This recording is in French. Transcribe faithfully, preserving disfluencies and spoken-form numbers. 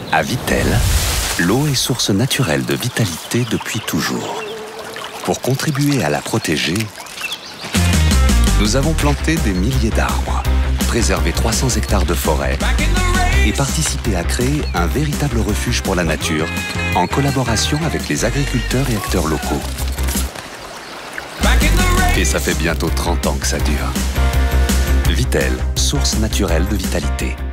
À Vittel, l'eau est source naturelle de vitalité depuis toujours. Pour contribuer à la protéger, nous avons planté des milliers d'arbres, préservé trois cents hectares de forêt et participé à créer un véritable refuge pour la nature en collaboration avec les agriculteurs et acteurs locaux. Et ça fait bientôt trente ans que ça dure. Vittel, source naturelle de vitalité.